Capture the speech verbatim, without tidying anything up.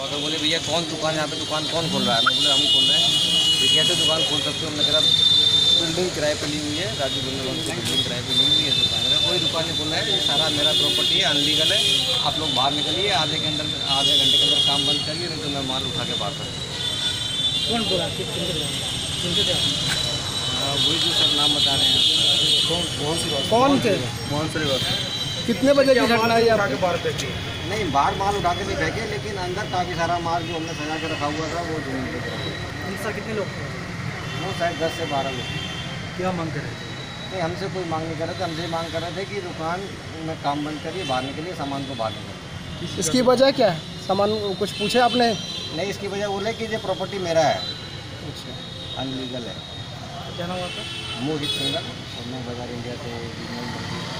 तो बोले भैया कौन दुकान, यहाँ पे दुकान कौन खोल रहा है? मैं बोले हम खोल रहे हैं। तो कैसे दुकान खोल सकते हो? हमने कहा बिल्डिंग किराए पे ली हुई है, राजू बिल्डिंग से बिल्डिंग किराए पे ली हुई है दुकान। मेरा कोई दुकान नहीं खोल रहा है, ये सारा मेरा प्रॉपर्टी है, अनलीगल है। आप लोग बाहर निकलिए, आधे के अंदर आधे घंटे के अंदर काम बंद करिए, नहीं तो मैं माल उठा के बाहर करूँ। कौन बोला? हाँ, वही जो सर नाम बता रहे हैं। कौन कौन थे? मोहन श्रीवास्तव। कितने बजे की घटना है? आपके बाहर फेंकी? नहीं, बाहर माल उठा के नहीं फेंके, लेकिन अंदर काफ़ी सारा माल जो हमने सजा के रखा हुआ था वो जमीन पे गिरा। कितने लोग थे? वो शायद दस से बारह लोग। क्या मांग कर रहे थे? नहीं, हमसे कोई मांग नहीं कर रहे थे, हमसे मांग कर रहे थे कि दुकान में काम बंद करिए, बाहर निकलिए, सामान को बाहर निकलिए। इसकी वजह क्या है? सामान कुछ पूछे आपने? नहीं, इसकी वजह बोले कि ये प्रॉपर्टी मेरा है, अच्छा, अनलीगल है। क्या नाम हुआ था? मोहित सिंगल और मैं बाजार इंडिया से